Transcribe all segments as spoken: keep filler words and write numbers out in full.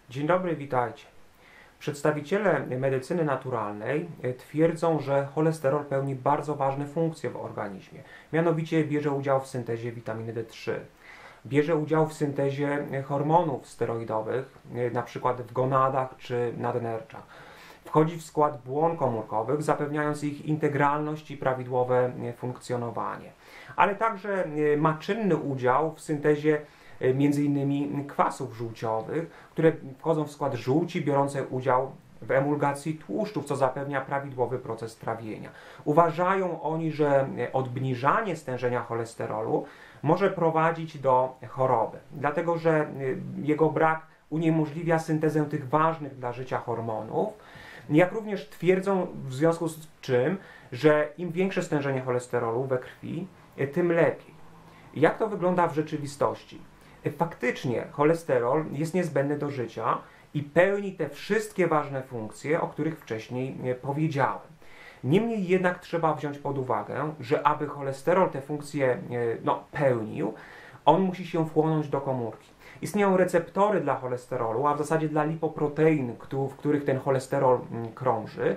Dzień dobry, witajcie. Przedstawiciele medycyny naturalnej twierdzą, że cholesterol pełni bardzo ważne funkcje w organizmie. Mianowicie bierze udział w syntezie witaminy D trzy. Bierze udział w syntezie hormonów steroidowych, np. w gonadach czy nadnerczach. Wchodzi w skład błon komórkowych, zapewniając ich integralność i prawidłowe funkcjonowanie. Ale także ma czynny udział w syntezie między innymi kwasów żółciowych, które wchodzą w skład żółci biorące udział w emulgacji tłuszczów, co zapewnia prawidłowy proces trawienia. Uważają oni, że obniżanie stężenia cholesterolu może prowadzić do choroby, dlatego że jego brak uniemożliwia syntezę tych ważnych dla życia hormonów, jak również twierdzą, w związku z czym, że im większe stężenie cholesterolu we krwi, tym lepiej. Jak to wygląda w rzeczywistości? Faktycznie cholesterol jest niezbędny do życia i pełni te wszystkie ważne funkcje, o których wcześniej powiedziałem. Niemniej jednak trzeba wziąć pod uwagę, że aby cholesterol te funkcje no, pełnił, on musi się wchłonąć do komórki. Istnieją receptory dla cholesterolu, a w zasadzie dla lipoprotein, w których ten cholesterol krąży,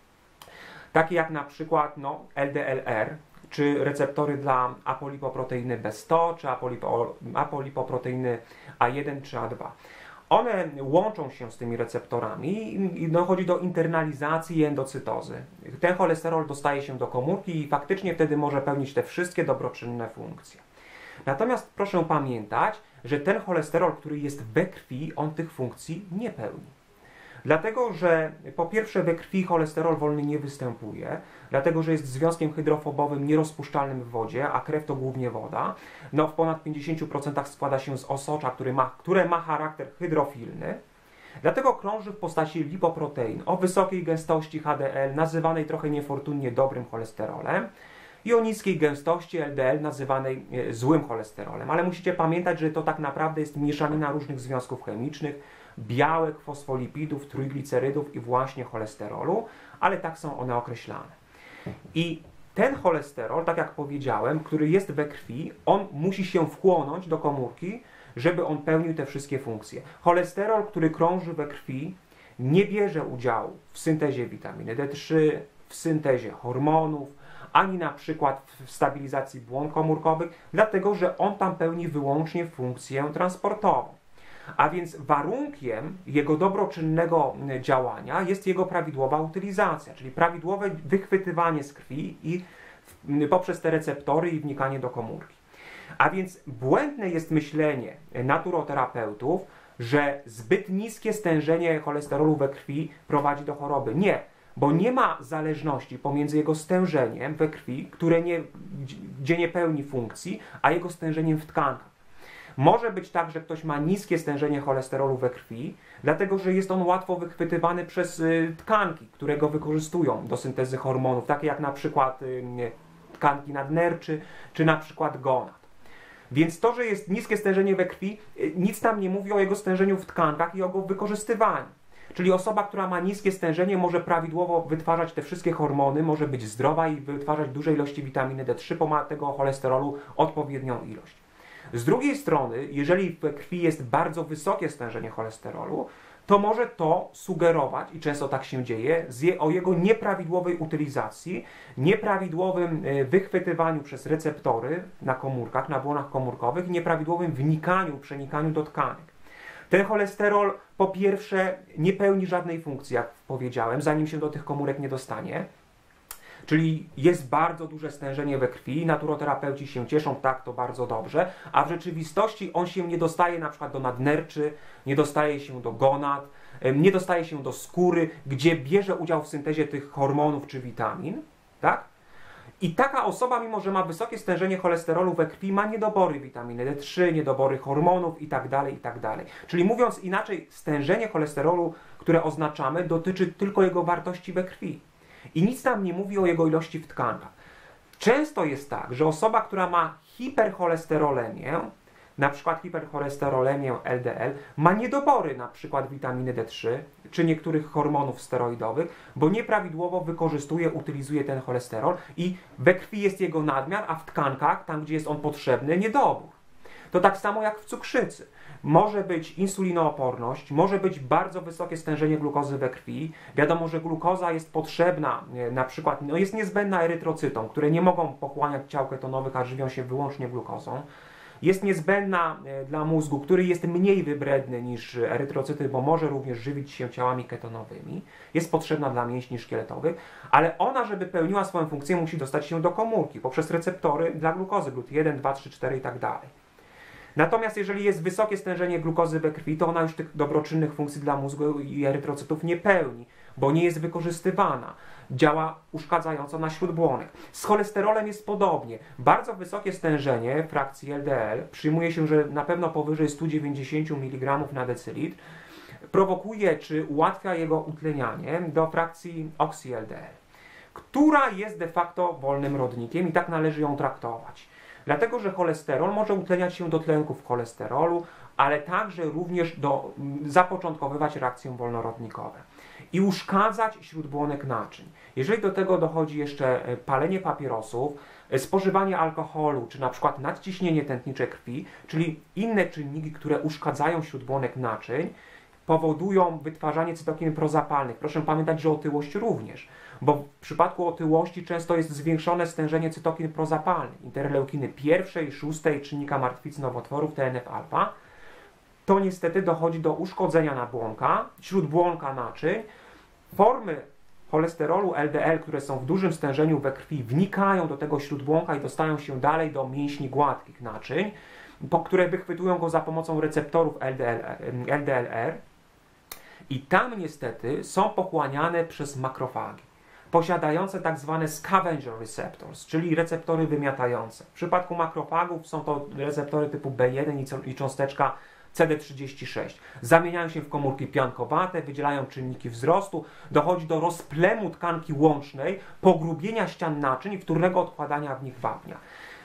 takie jak na przykład no, L D L R, czy receptory dla apolipoproteiny B sto, czy apolipo, apolipoproteiny A jeden czy A dwa. One łączą się z tymi receptorami i dochodzi do internalizacji i endocytozy. Ten cholesterol dostaje się do komórki i faktycznie wtedy może pełnić te wszystkie dobroczynne funkcje. Natomiast proszę pamiętać, że ten cholesterol, który jest we krwi, on tych funkcji nie pełni. Dlatego, że po pierwsze we krwi cholesterol wolny nie występuje, dlatego, że jest związkiem hydrofobowym nierozpuszczalnym w wodzie, a krew to głównie woda. No, w ponad pięćdziesięciu procentach składa się z osocza, który ma, które ma charakter hydrofilny. Dlatego krąży w postaci lipoprotein o wysokiej gęstości H D L, nazywanej trochę niefortunnie dobrym cholesterolem, i o niskiej gęstości L D L, nazywanej złym cholesterolem. Ale musicie pamiętać, że to tak naprawdę jest mieszanina różnych związków chemicznych, białek, fosfolipidów, trójglicerydów i właśnie cholesterolu, ale tak są one określane. I ten cholesterol, tak jak powiedziałem, który jest we krwi, on musi się wchłonąć do komórki, żeby on pełnił te wszystkie funkcje. Cholesterol, który krąży we krwi, nie bierze udziału w syntezie witaminy D trzy, w syntezie hormonów, ani na przykład w stabilizacji błon komórkowych, dlatego że on tam pełni wyłącznie funkcję transportową. A więc warunkiem jego dobroczynnego działania jest jego prawidłowa utylizacja, czyli prawidłowe wychwytywanie z krwi i poprzez te receptory i wnikanie do komórki. A więc błędne jest myślenie naturoterapeutów, że zbyt niskie stężenie cholesterolu we krwi prowadzi do choroby. Nie, bo nie ma zależności pomiędzy jego stężeniem we krwi, które nie, gdzie nie pełni funkcji, a jego stężeniem w tkankach. Może być tak, że ktoś ma niskie stężenie cholesterolu we krwi, dlatego że jest on łatwo wychwytywany przez y, tkanki, które go wykorzystują do syntezy hormonów, takie jak na przykład y, tkanki nadnerczy, czy na przykład gonad. Więc to, że jest niskie stężenie we krwi, y, nic nam nie mówi o jego stężeniu w tkankach i o jego wykorzystywaniu. Czyli osoba, która ma niskie stężenie, może prawidłowo wytwarzać te wszystkie hormony, może być zdrowa i wytwarzać duże ilości witaminy D trzy, pomimo tego cholesterolu odpowiednią ilość. Z drugiej strony, jeżeli we krwi jest bardzo wysokie stężenie cholesterolu, to może to sugerować, i często tak się dzieje, o jego nieprawidłowej utylizacji, nieprawidłowym wychwytywaniu przez receptory na komórkach, na błonach komórkowych, nieprawidłowym wnikaniu, przenikaniu do tkanek. Ten cholesterol po pierwsze nie pełni żadnej funkcji, jak powiedziałem, zanim się do tych komórek nie dostanie. Czyli jest bardzo duże stężenie we krwi, naturoterapeuci się cieszą, tak, to bardzo dobrze, a w rzeczywistości on się nie dostaje na przykład do nadnerczy, nie dostaje się do gonad, nie dostaje się do skóry, gdzie bierze udział w syntezie tych hormonów czy witamin, tak? I taka osoba, mimo że ma wysokie stężenie cholesterolu we krwi, ma niedobory witaminy D trzy, niedobory hormonów itd., itd. Czyli mówiąc inaczej, stężenie cholesterolu, które oznaczamy, dotyczy tylko jego wartości we krwi. I nic nam nie mówi o jego ilości w tkankach. Często jest tak, że osoba, która ma hipercholesterolemię, na przykład hipercholesterolemię L D L, ma niedobory na przykład witaminy D trzy czy niektórych hormonów steroidowych, bo nieprawidłowo wykorzystuje, utylizuje ten cholesterol i we krwi jest jego nadmiar, a w tkankach, tam gdzie jest on potrzebny, niedobór. To tak samo jak w cukrzycy. Może być insulinooporność, może być bardzo wysokie stężenie glukozy we krwi. Wiadomo, że glukoza jest potrzebna, na przykład no jest niezbędna erytrocytom, które nie mogą pochłaniać ciał ketonowych, a żywią się wyłącznie glukozą. Jest niezbędna dla mózgu, który jest mniej wybredny niż erytrocyty, bo może również żywić się ciałami ketonowymi. Jest potrzebna dla mięśni szkieletowych, ale ona, żeby pełniła swoją funkcję, musi dostać się do komórki poprzez receptory dla glukozy, glut jeden, dwa, trzy, cztery i tak dalej. Natomiast jeżeli jest wysokie stężenie glukozy we krwi, to ona już tych dobroczynnych funkcji dla mózgu i erytrocytów nie pełni, bo nie jest wykorzystywana. Działa uszkadzająco na śródbłonek. Z cholesterolem jest podobnie. Bardzo wysokie stężenie frakcji L D L, przyjmuje się, że na pewno powyżej stu dziewięćdziesięciu miligramów na decylitr, prowokuje czy ułatwia jego utlenianie do frakcji oxy-L D L, która jest de facto wolnym rodnikiem i tak należy ją traktować. Dlatego, że cholesterol może utleniać się do tlenków cholesterolu, ale także również do, zapoczątkowywać reakcje wolnorodnikowe i uszkadzać śródbłonek naczyń. Jeżeli do tego dochodzi jeszcze palenie papierosów, spożywanie alkoholu, czy na przykład nadciśnienie tętnicze krwi, czyli inne czynniki, które uszkadzają śródbłonek naczyń, powodują wytwarzanie cytokin prozapalnych. Proszę pamiętać, że otyłość również, bo w przypadku otyłości często jest zwiększone stężenie cytokin prozapalnych, interleukiny pierwszej, szóstej, czynnika martwicy nowotworów, T N F alfa. To niestety dochodzi do uszkodzenia nabłonka, śródbłonka naczyń. Formy cholesterolu L D L, które są w dużym stężeniu we krwi, wnikają do tego śródbłonka i dostają się dalej do mięśni gładkich naczyń, po które wychwytują go za pomocą receptorów L D L R i tam niestety są pochłaniane przez makrofagi, posiadające tak zwane scavenger receptors, czyli receptory wymiatające. W przypadku makrofagów są to receptory typu B jeden i cząsteczka C D trzydzieści sześć. Zamieniają się w komórki piankowate, wydzielają czynniki wzrostu, dochodzi do rozplemu tkanki łącznej, pogrubienia ścian naczyń i wtórnego odkładania w nich wapnia.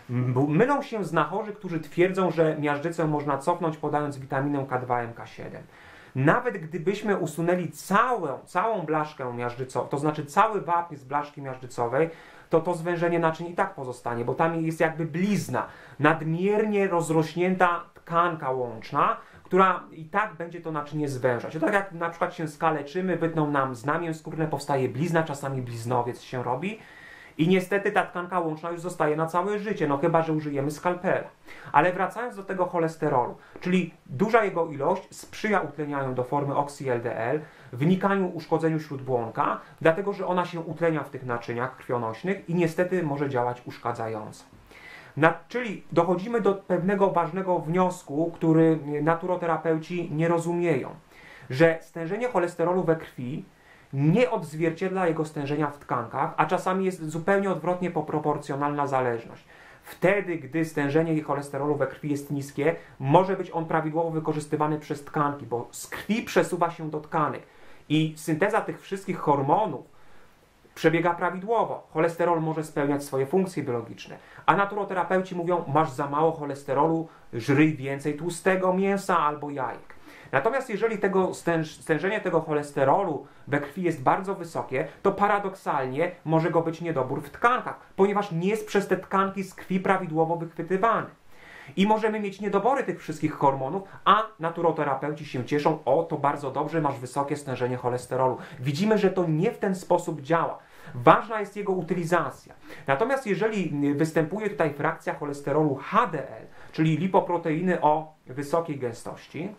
Mylą się znachorzy, którzy twierdzą, że miażdżycę można cofnąć podając witaminę K dwa M K siedem. Nawet gdybyśmy usunęli całą, całą blaszkę miażdżycową, to znaczy cały wapń z blaszki miażdżycowej, to to zwężenie naczyń i tak pozostanie, bo tam jest jakby blizna, nadmiernie rozrośnięta tkanka łączna, która i tak będzie to naczynie zwężać. To tak jak na przykład się skaleczymy, wytną nam znamię skórne, powstaje blizna, czasami bliznowiec się robi i niestety ta tkanka łączna już zostaje na całe życie, no chyba że użyjemy skalpela. Ale wracając do tego cholesterolu, czyli duża jego ilość sprzyja utlenianiu do formy oxy-L D L, wnikaniu, uszkodzeniu śródbłonka, dlatego że ona się utlenia w tych naczyniach krwionośnych i niestety może działać uszkadzająco. Na, czyli dochodzimy do pewnego ważnego wniosku, który naturoterapeuci nie rozumieją, że stężenie cholesterolu we krwi nie odzwierciedla jego stężenia w tkankach, a czasami jest zupełnie odwrotnie proporcjonalna zależność. Wtedy, gdy stężenie cholesterolu we krwi jest niskie, może być on prawidłowo wykorzystywany przez tkanki, bo z krwi przesuwa się do tkanek i synteza tych wszystkich hormonów przebiega prawidłowo. Cholesterol może spełniać swoje funkcje biologiczne, a naturoterapeuci mówią, masz za mało cholesterolu, żryj więcej tłustego mięsa albo jajek. Natomiast jeżeli tego stężenie tego cholesterolu we krwi jest bardzo wysokie, to paradoksalnie może go być niedobór w tkankach, ponieważ nie jest przez te tkanki z krwi prawidłowo wychwytywany. I możemy mieć niedobory tych wszystkich hormonów, a naturoterapeuci się cieszą, o to bardzo dobrze, masz wysokie stężenie cholesterolu. Widzimy, że to nie w ten sposób działa. Ważna jest jego utylizacja. Natomiast jeżeli występuje tutaj frakcja cholesterolu H D L, czyli lipoproteiny o wysokiej gęstości,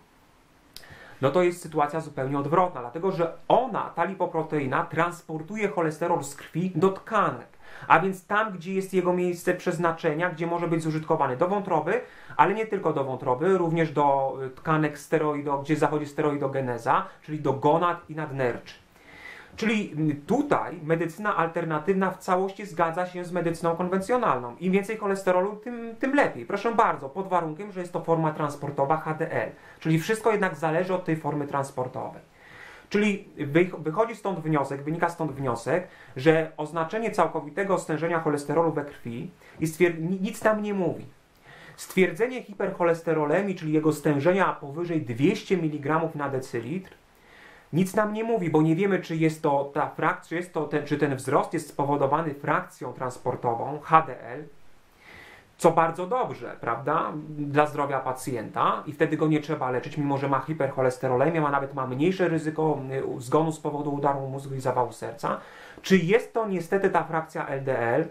no to jest sytuacja zupełnie odwrotna, dlatego że ona, ta lipoproteina, transportuje cholesterol z krwi do tkanek, a więc tam, gdzie jest jego miejsce przeznaczenia, gdzie może być zużytkowany do wątroby, ale nie tylko do wątroby, również do tkanek steroido, gdzie zachodzi steroidogeneza, czyli do gonad i nadnerczy. Czyli tutaj medycyna alternatywna w całości zgadza się z medycyną konwencjonalną. Im więcej cholesterolu, tym, tym lepiej. Proszę bardzo, pod warunkiem, że jest to forma transportowa H D L. Czyli wszystko jednak zależy od tej formy transportowej. Czyli wychodzi stąd wniosek, wynika stąd wniosek, że oznaczenie całkowitego stężenia cholesterolu we krwi nic tam nie mówi. Stwierdzenie hipercholesterolemii, czyli jego stężenia powyżej dwieście miligramów na decylitr, nic nam nie mówi, bo nie wiemy, czy jest to ta frakcja, czy, jest to ten, czy ten wzrost jest spowodowany frakcją transportową H D L, Co bardzo dobrze, prawda, dla zdrowia pacjenta i wtedy go nie trzeba leczyć, mimo że ma hipercholesterolemię, a nawet ma mniejsze ryzyko zgonu z powodu udaru mózgu i zawału serca. Czy jest to niestety ta frakcja L D L,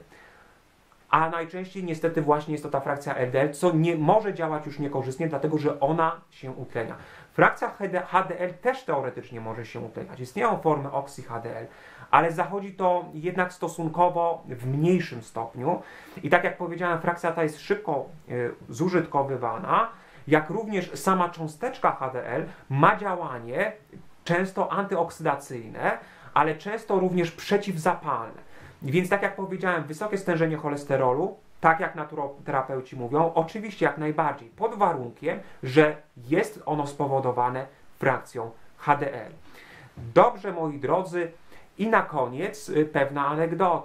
a najczęściej niestety właśnie jest to ta frakcja L D L, co nie może działać już niekorzystnie, dlatego że ona się utlenia. Frakcja H D L też teoretycznie może się utleniać. Istnieją formy oksy-H D L, ale zachodzi to jednak stosunkowo w mniejszym stopniu. I tak jak powiedziałem, frakcja ta jest szybko y, zużytkowywana, jak również sama cząsteczka H D L ma działanie często antyoksydacyjne, ale często również przeciwzapalne. Więc tak jak powiedziałem, wysokie stężenie cholesterolu, tak jak naturoterapeuci mówią, oczywiście jak najbardziej, pod warunkiem, że jest ono spowodowane frakcją H D L. Dobrze, moi drodzy, i na koniec pewna anegdota.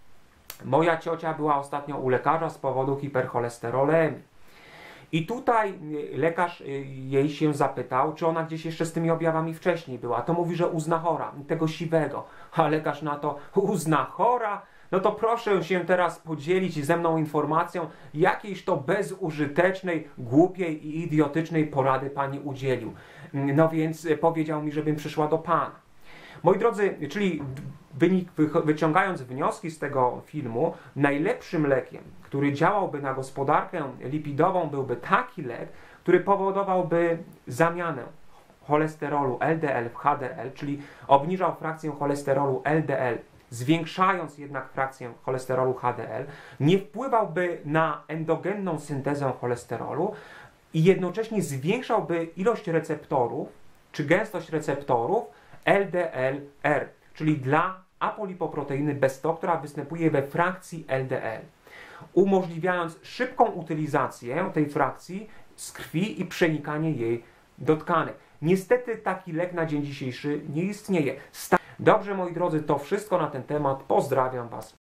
Moja ciocia była ostatnio u lekarza z powodu hipercholesterolemii. I tutaj lekarz jej się zapytał, czy ona gdzieś jeszcze z tymi objawami wcześniej była. To mówi, że u znachora, tego siwego. A lekarz na to, u znachora? No to proszę się teraz podzielić ze mną informacją, jakiejś to bezużytecznej, głupiej i idiotycznej porady pani udzielił. No więc powiedział mi, żebym przyszła do pana. Moi drodzy, czyli wynik, wyciągając wnioski z tego filmu, najlepszym lekiem, który działałby na gospodarkę lipidową, byłby taki lek, który powodowałby zamianę cholesterolu L D L w H D L, czyli obniżał frakcję cholesterolu L D L, zwiększając jednak frakcję cholesterolu H D L, nie wpływałby na endogenną syntezę cholesterolu i jednocześnie zwiększałby ilość receptorów, czy gęstość receptorów L D L R, czyli dla apolipoproteiny B sto, która występuje we frakcji L D L, umożliwiając szybką utylizację tej frakcji z krwi i przenikanie jej do tkanek. Niestety taki lek na dzień dzisiejszy nie istnieje. Dobrze, moi drodzy, to wszystko na ten temat. Pozdrawiam Was.